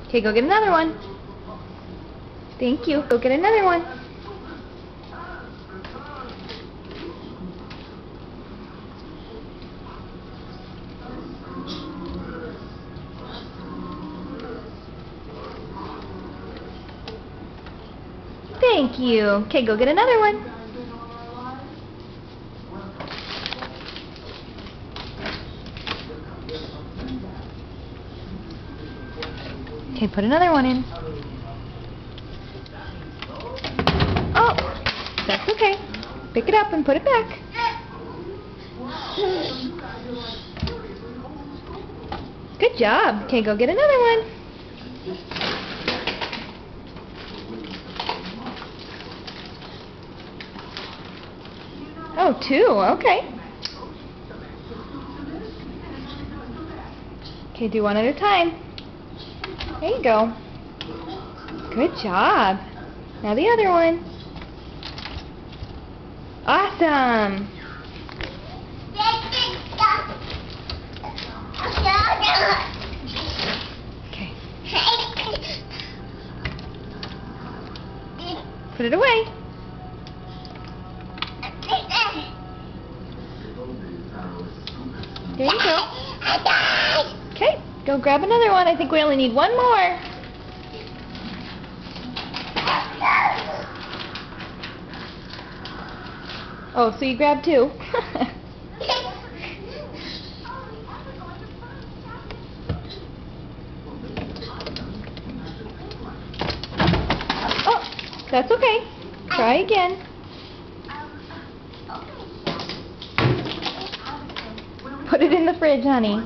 Okay, go get another one. Thank you. Go get another one. Thank you. Okay, go get another one. Okay, put another one in. Oh, that's okay. Pick it up and put it back. Good job. Okay, go get another one. Oh, two. Okay. Okay, do one at a time. There you go. Good job. Now the other one. Awesome. Okay. Put it away. There you go. Okay, go grab another one. I think we only need one more. Oh, so you grabbed two. Oh, that's okay. Try again. Put it in the fridge, honey.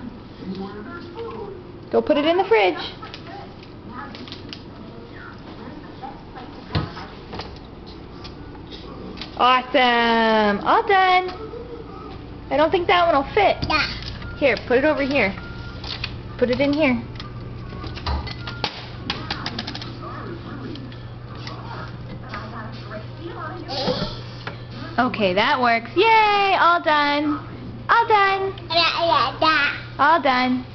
Go put it in the fridge. Awesome. All done. I don't think that one will fit. Yeah. Here, put it over here. Put it in here. Okay, that works. Yay! All done. All done. All done.